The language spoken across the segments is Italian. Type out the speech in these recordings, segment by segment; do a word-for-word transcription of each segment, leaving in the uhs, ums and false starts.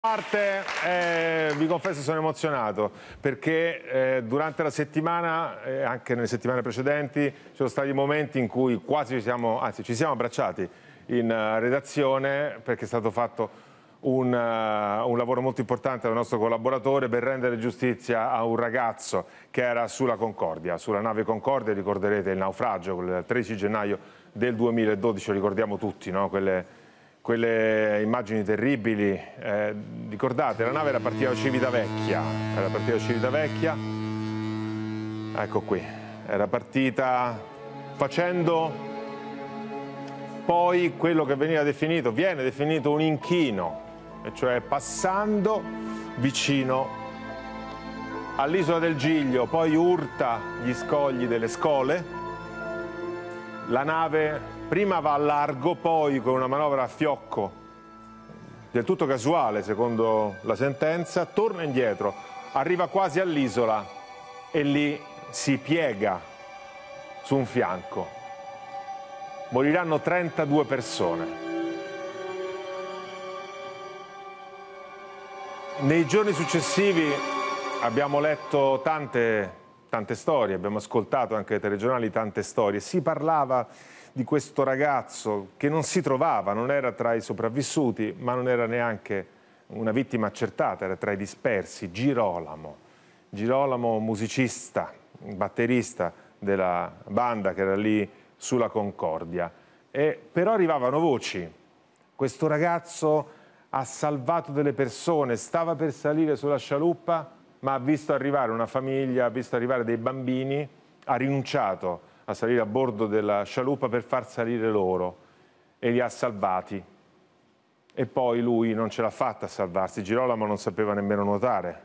Parte, eh, vi confesso sono emozionato perché eh, durante la settimana e eh, anche nelle settimane precedenti ci sono stati momenti in cui quasi ci siamo, anzi ci siamo abbracciati in uh, redazione perché è stato fatto un, uh, un lavoro molto importante dal nostro collaboratore per rendere giustizia a un ragazzo che era sulla Concordia, sulla nave Concordia. Ricorderete il naufragio il tredici gennaio del duemiladodici, lo ricordiamo tutti, no? Quelle Quelle immagini terribili, eh, ricordate, la nave era partita da Civitavecchia, era partita da Civitavecchia, ecco qui, era partita facendo poi quello che veniva definito, viene definito un inchino, e cioè passando vicino all'isola del Giglio, poi urta gli scogli delle Scole, la nave prima va a largo, poi con una manovra a fiocco, del tutto casuale secondo la sentenza, torna indietro, arriva quasi all'isola e lì si piega su un fianco. Moriranno trentadue persone. Nei giorni successivi abbiamo letto tante, tante storie, abbiamo ascoltato anche ai telegiornali tante storie. Si parlava di questo ragazzo che non si trovava, non era tra i sopravvissuti, ma non era neanche una vittima accertata, era tra i dispersi, Girolamo. Girolamo, musicista, batterista della banda che era lì sulla Concordia. E però arrivavano voci. Questo ragazzo ha salvato delle persone, stava per salire sulla scialuppa, ma ha visto arrivare una famiglia, ha visto arrivare dei bambini, ha rinunciato a salire a bordo della scialuppa per far salire loro e li ha salvati. E poi lui non ce l'ha fatta a salvarsi, Girolamo non sapeva nemmeno nuotare.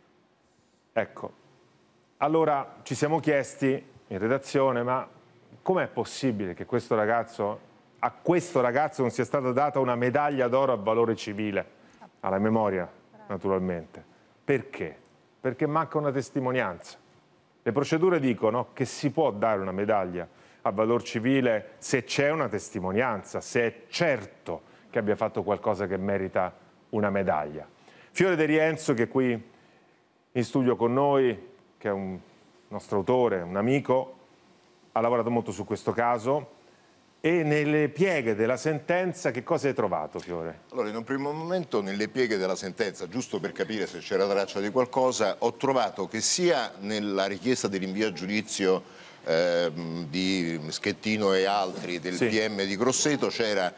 Ecco, allora ci siamo chiesti in redazione, ma com'è possibile che questo ragazzo, a questo ragazzo non sia stata data una medaglia d'oro a valore civile, alla memoria naturalmente? Perché? Perché manca una testimonianza. Le procedure dicono che si può dare una medaglia a valor civile se c'è una testimonianza, se è certo che abbia fatto qualcosa che merita una medaglia. Fiore De Rienzo, che è qui in studio con noi, che è un nostro autore, un amico, ha lavorato molto su questo caso. E nelle pieghe della sentenza che cosa hai trovato, Fiore? Allora, in un primo momento, nelle pieghe della sentenza, giusto per capire se c'era traccia di qualcosa, ho trovato che sia nella richiesta di rinvio a giudizio eh, di Schettino e altri del sì. P M di Grosseto c'era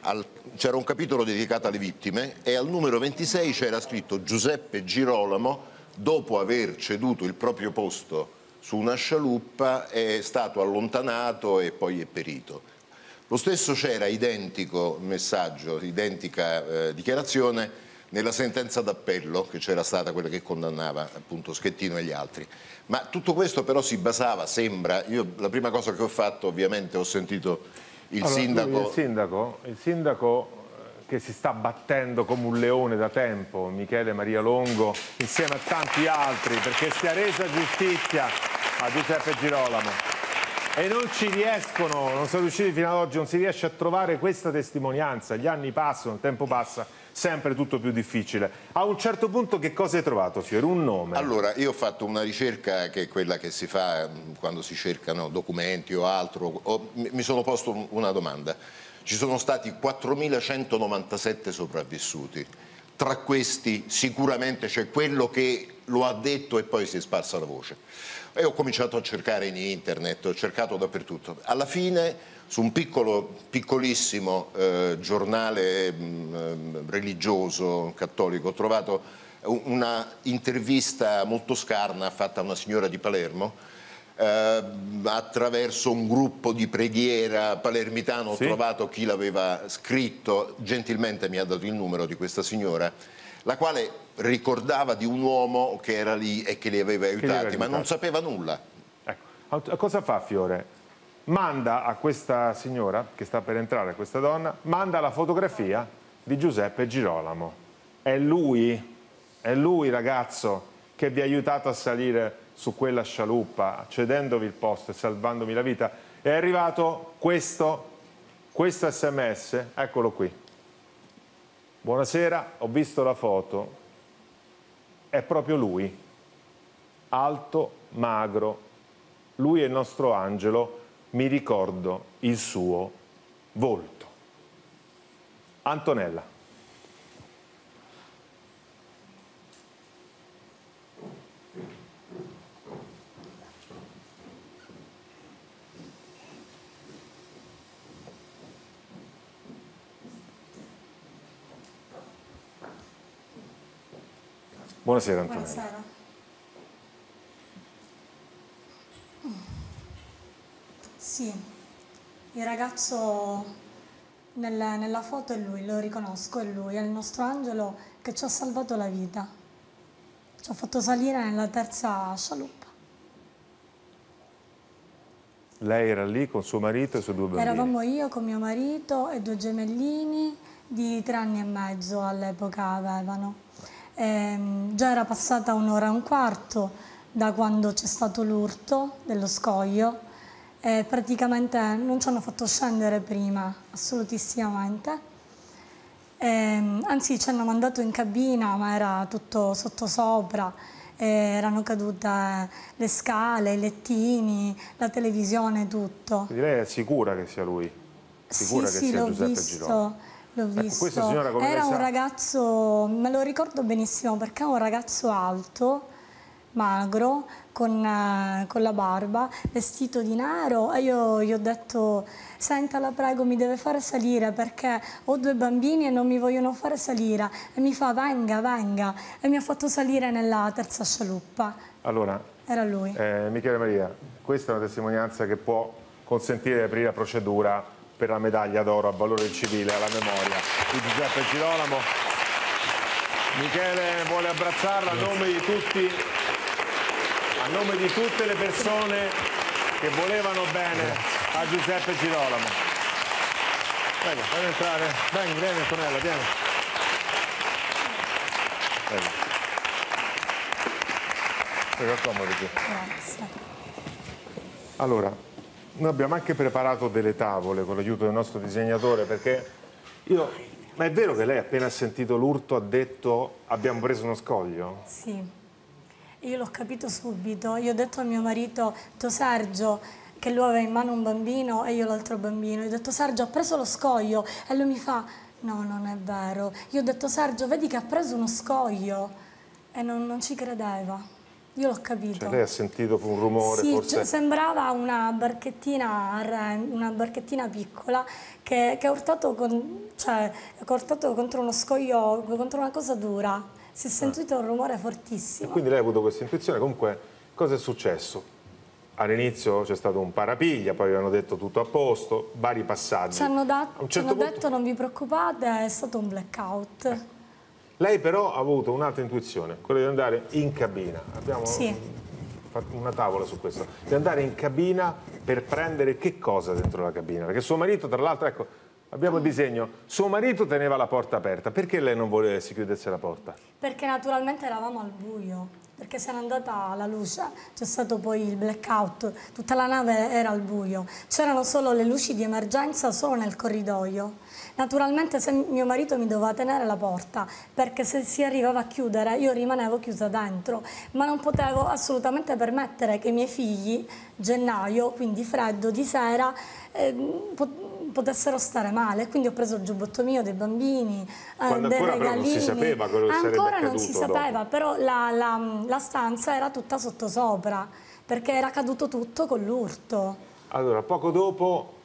un capitolo dedicato alle vittime e al numero ventisei c'era scritto Giuseppe Girolamo, dopo aver ceduto il proprio posto su una scialuppa, è stato allontanato e poi è perito. Lo stesso c'era identico messaggio, identica eh, dichiarazione nella sentenza d'appello che c'era stata, quella che condannava appunto Schettino e gli altri. Ma tutto questo però si basava, sembra, io la prima cosa che ho fatto ovviamente ho sentito il allora, sindaco... Il sindaco, il sindaco che si sta battendo come un leone da tempo, Michele Maria Longo, insieme a tanti altri, perché sia resa giustizia a Giuseppe Girolamo. E non ci riescono, non sono riusciti fino ad oggi, non si riesce a trovare questa testimonianza. Gli anni passano, il tempo passa, sempre tutto più difficile. A un certo punto che cosa hai trovato, Fiore? Un nome? Allora, io ho fatto una ricerca che è quella che si fa quando si cercano documenti o altro. Ho, mi sono posto una domanda. Ci sono stati quattromilacentonovantasette sopravvissuti. Tra questi sicuramente c'è quello che lo ha detto e poi si è sparsa la voce. E ho cominciato a cercare in internet, ho cercato dappertutto. Alla fine, su un piccolo, piccolissimo eh, giornale mh, religioso, cattolico, ho trovato una intervista molto scarna fatta a una signora di Palermo, eh, attraverso un gruppo di preghiera palermitano. Ho sì? trovato chi l'aveva scritto, gentilmente mi ha dato il numero di questa signora, la quale ricordava di un uomo che era lì e che li aveva aiutati, li aveva ma non sapeva nulla. Ecco, cosa fa Fiore? Manda a questa signora, che sta per entrare, a questa donna, manda la fotografia di Giuseppe Girolamo. È lui, è lui ragazzo che vi ha aiutato a salire su quella scialuppa, cedendovi il posto e salvandomi la vita. È arrivato questo, questo sms, eccolo qui. Buonasera, ho visto la foto, è proprio lui, alto, magro, lui è il nostro angelo, mi ricordo il suo volto. Antonella. Buonasera Antonella. Buonasera. Sì, il ragazzo nella, nella foto è lui, lo riconosco, è lui, è il nostro angelo che ci ha salvato la vita. Ci ha fatto salire nella terza scialuppa. Lei era lì con suo marito e i suoi due bambini? Eravamo io con mio marito e due gemellini di tre anni e mezzo all'epoca avevano. Ehm, già era passata un'ora e un quarto da quando c'è stato l'urto dello scoglio e praticamente non ci hanno fatto scendere prima, assolutissimamente. Ehm, anzi ci hanno mandato in cabina ma era tutto sottosopra, eh, erano cadute le scale, i lettini, la televisione, tutto. Quindi lei è sicura che sia lui? Sicura sì, che sì, sia l'ho Giuseppe visto. Girolamo? L'ho Ecco, visto, questa signora, come era lei un sa... ragazzo, me lo ricordo benissimo perché è un ragazzo alto, magro, con, eh, con la barba, vestito di nero e io gli ho detto senta la prego mi deve fare salire perché ho due bambini e non mi vogliono fare salire e mi fa venga, venga e mi ha fatto salire nella terza scialuppa. Allora, era lui. Eh, Michele Maria, questa è una testimonianza che può consentire di aprire la procedura per la medaglia d'oro a valore civile alla memoria di Giuseppe Girolamo. Michele vuole abbracciarla a nome di tutti, a nome di tutte le persone che volevano bene a Giuseppe Girolamo. Prego, fai entrare. Vieni, vieni Antonella, vieni. Prego. Prego, accomodo qui. Grazie. Allora, noi abbiamo anche preparato delle tavole con l'aiuto del nostro disegnatore perché io... Ma è vero che lei appena sentito l'urto ha detto abbiamo preso uno scoglio? Sì, io l'ho capito subito. Io ho detto a mio marito, to Sergio, che lui aveva in mano un bambino e io l'altro bambino. Io ho detto Sergio ha preso lo scoglio e lui mi fa no, non è vero. Io ho detto Sergio vedi che ha preso uno scoglio e non, non ci credeva. Io l'ho capito. Cioè lei ha sentito un rumore sì, forse? Cioè, sembrava una barchettina, una barchettina piccola che, che ha urtato, con, cioè, ha urtato contro uno scoglio, contro una cosa dura. Si è sentito ah. un rumore fortissimo. E quindi lei ha avuto questa intuizione. Comunque, cosa è successo? All'inizio c'è stato un parapiglia, poi avevano detto tutto a posto, vari passaggi. Ci hanno, dat certo ci hanno punto... detto non vi preoccupate, è stato un blackout. Eh. Lei però ha avuto un'altra intuizione, quella di andare in cabina. Abbiamo sì. fatto una tavola su questo. Di andare in cabina per prendere che cosa dentro la cabina? Perché suo marito, tra l'altro, ecco, abbiamo il disegno, suo marito teneva la porta aperta. Perché lei non voleva che si chiudesse la porta? Perché naturalmente eravamo al buio, perché se n'è andata la luce, c'è stato poi il blackout, tutta la nave era al buio. C'erano solo le luci di emergenza solo nel corridoio. Naturalmente se mio marito mi doveva tenere la porta, perché se si arrivava a chiudere io rimanevo chiusa dentro, ma non potevo assolutamente permettere che i miei figli, gennaio, quindi freddo, di sera, eh, potessero stare male. Quindi ho preso il giubbotto mio dei bambini, eh, dei ancora regalini. Però non si sapeva quello che sarebbe ancora non si sapeva, dopo. però la, la, la stanza era tutta sottosopra, perché era caduto tutto con l'urto. Allora, poco dopo...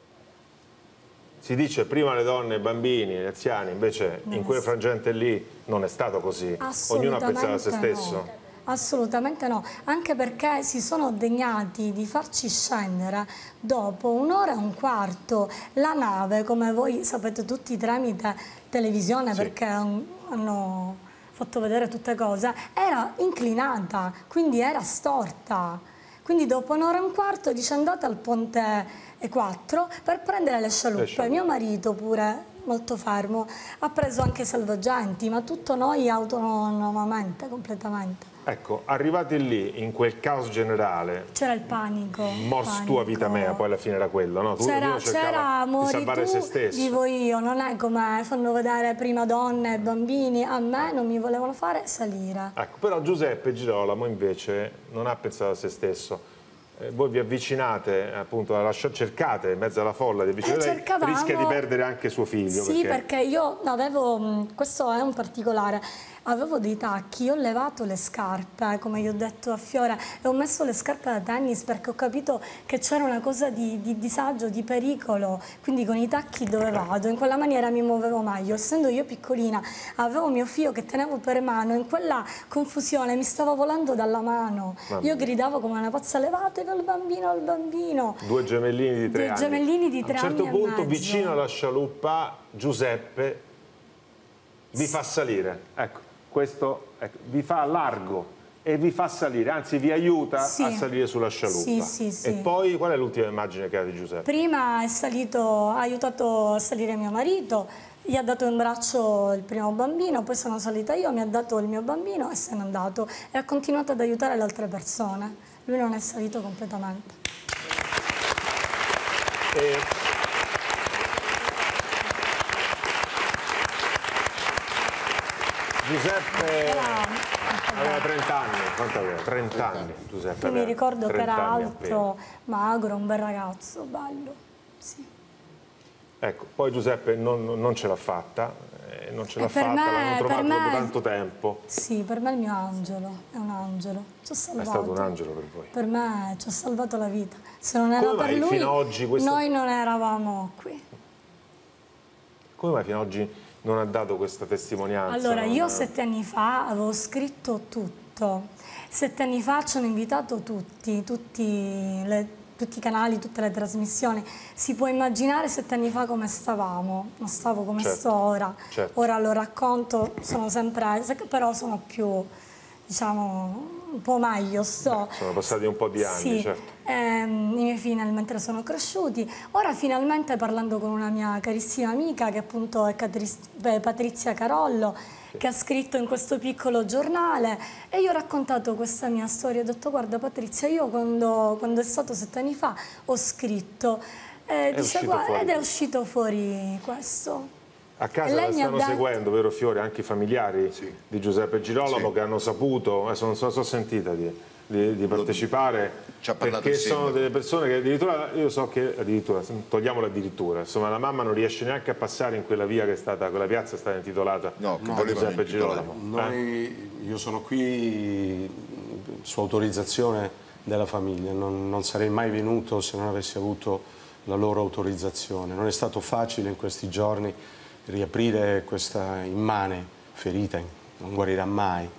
Si dice prima le donne, i bambini, gli anziani, invece non in quel frangente lì non è stato così. Ognuno ha pensato a se stesso. No. Assolutamente no, anche perché si sono degnati di farci scendere dopo un'ora e un quarto. La nave, come voi sapete tutti tramite televisione, sì. perché hanno fatto vedere tutte cose, era inclinata, quindi era storta. Quindi dopo un'ora e un quarto dice andate al ponte E quattro per prendere le scialuppe. le scialuppe. Mio marito pure, molto fermo, ha preso anche i salvagenti, ma tutto noi autonomamente, completamente. Ecco, arrivati lì, in quel caos generale... C'era il panico. Mors panico. tua vita mea, poi alla fine era quello, no? C'era di salvare tu, se stesso. Vivo io, non è come fanno vedere prima donne e bambini, a me non mi volevano fare salire. Ecco, però Giuseppe Girolamo invece non ha pensato a se stesso. Eh, voi vi avvicinate, appunto, alla, cercate in mezzo alla folla di avvicinare, eh, rischia di perdere anche suo figlio. Sì, perché, perché io avevo, questo è un particolare, avevo dei tacchi, ho levato le scarpe, come gli ho detto a Fiore, e ho messo le scarpe da tennis perché ho capito che c'era una cosa di, di disagio, di pericolo, quindi con i tacchi dove vado, in quella maniera mi muovevo meglio. Essendo io piccolina, avevo mio figlio che tenevo per mano, in quella confusione mi stava volando dalla mano. Io gridavo come una pazza, levatevi al bambino, al bambino. Due gemellini di tre Due anni. gemellini di tre A un certo anni punto, e mezzo. vicino alla scialuppa, Giuseppe vi fa salire. Ecco. Questo ecco, vi fa largo e vi fa salire, anzi vi aiuta sì. a salire sulla scialuppa. Sì, sì, sì. E poi qual è l'ultima immagine che ha di Giuseppe? Prima è salito, ha aiutato a salire mio marito, gli ha dato in braccio il primo bambino, poi sono salita io, mi ha dato il mio bambino e se n'è andato e ha continuato ad aiutare le altre persone. Lui non è salito completamente. E... Giuseppe aveva trenta anni, quanto aveva? trenta anni Giuseppe. Io mi ricordo che era alto, appena. magro, un bel ragazzo, bello, sì. Ecco, poi Giuseppe non, non ce l'ha fatta, eh, non ce l'ha fatta, l'hanno trovato me, dopo tanto tempo. Sì, per me è il mio angelo, è un angelo, ci ha salvato. È stato un angelo per voi? Per me ci ha salvato la vita, se non era Come per mai lui fino ad oggi questo... noi non eravamo qui. Come mai fino ad oggi non ha dato questa testimonianza? Allora, non... io sette anni fa avevo scritto tutto, sette anni fa ci hanno invitato tutti, tutti, le, tutti i canali, tutte le trasmissioni. Si può immaginare sette anni fa come stavamo, non stavo come certo, sto ora. Certo. Ora lo racconto, sono sempre, però sono più, diciamo, un po' meglio sto. Beh, sono passati un po' di anni, sì. certo. Ehm, I miei figli mentre sono cresciuti. Ora finalmente parlando con una mia carissima amica che appunto è Patrizia Carollo, sì. che ha scritto in questo piccolo giornale e io ho raccontato questa mia storia, ho detto guarda Patrizia, io quando, quando è stato sette anni fa ho scritto eh, dice, guarda, ed è uscito fuori questo. A casa la stanno detto... seguendo, vero Fiore, anche i familiari sì. di Giuseppe Girolamo sì. che hanno saputo, adesso non so se ho sentita di, di, di partecipare, perché sono delle persone che addirittura, io so che addirittura, togliamolo addirittura, insomma la mamma non riesce neanche a passare in quella via che è stata, quella piazza è stata intitolata no, a Giuseppe Girolamo. Noi, eh? Io sono qui su autorizzazione della famiglia, non, non sarei mai venuto se non avessi avuto la loro autorizzazione. Non è stato facile in questi giorni riaprire questa immane ferita, non guarirà mai,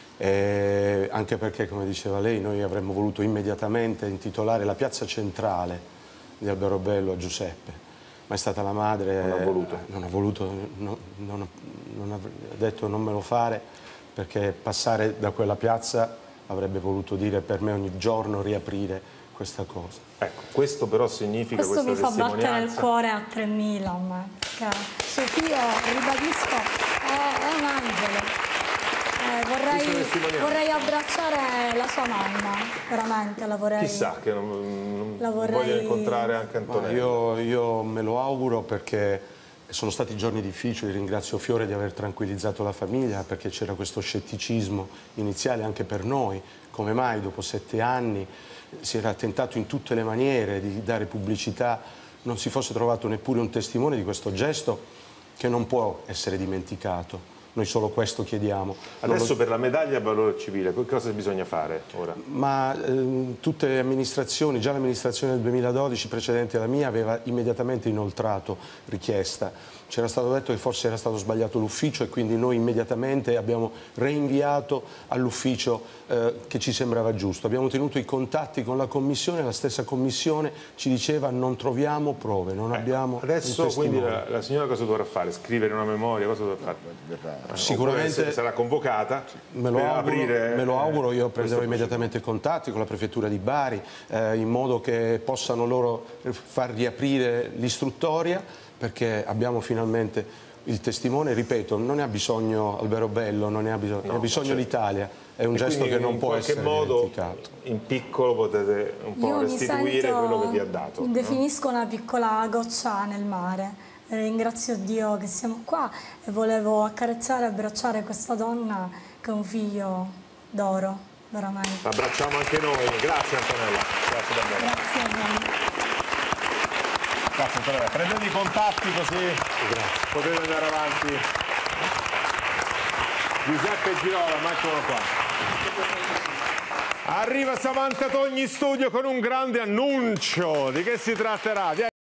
e anche perché, come diceva lei, noi avremmo voluto immediatamente intitolare la piazza centrale di Alberobello a Giuseppe, ma è stata la madre, non ha voluto, non ha, voluto, no, non, non ha detto non me lo fare, perché passare da quella piazza avrebbe voluto dire per me ogni giorno riaprire questa cosa. Ecco, questo però significa questo questa mi fa battere il cuore a tremila a me, perché suo figlio, ribadisco, è, è un angelo. Eh, vorrei, vorrei abbracciare la sua mamma, veramente la vorrei. Chissà che non, non la vorrei... voglio incontrare anche Antonella. Io, io me lo auguro perché sono stati giorni difficili, ringrazio Fiore di aver tranquillizzato la famiglia perché c'era questo scetticismo iniziale anche per noi, come mai dopo sette anni si era tentato in tutte le maniere di dare pubblicità, non si fosse trovato neppure un testimone di questo gesto che non può essere dimenticato. Noi solo questo chiediamo. Adesso lo... per la medaglia a valore civile, cosa bisogna fare ora? Ma eh, tutte le amministrazioni, già l'amministrazione del duemiladodici precedente alla mia aveva immediatamente inoltrato richiesta. C'era stato detto che forse era stato sbagliato l'ufficio e quindi noi immediatamente abbiamo reinviato all'ufficio eh, che ci sembrava giusto. Abbiamo tenuto i contatti con la commissione, la stessa commissione ci diceva non troviamo prove, non ecco, abbiamo adesso quindi la, la signora cosa dovrà fare? Scrivere una memoria? Cosa dovrà fare? Sicuramente sarà convocata me lo, per auguro, aprire, me lo auguro, io prenderò immediatamente contatti con la prefettura di Bari eh, in modo che possano loro far riaprire l'istruttoria perché abbiamo finalmente il testimone, ripeto, non ne ha bisogno Alberobello, non ne ha bisogno, No, ne ha bisogno certo. l'Italia, è un E gesto quindi che non in può qualche essere modo dimenticato. in piccolo potete un po' Io mi restituire sento- quello che vi ha dato. mi no? definisco una piccola goccia nel mare. Ringrazio Dio che siamo qua e volevo accarezzare e abbracciare questa donna che è un figlio d'oro, veramente. L'abbracciamo anche noi, grazie Antonella, grazie davvero. Grazie a voi. Grazie Antonella, prendete i contatti così Grazie. potete andare avanti. Giuseppe Girola, ma eccolo qua. Arriva Samantha Togni in studio con un grande annuncio. Di che si tratterà?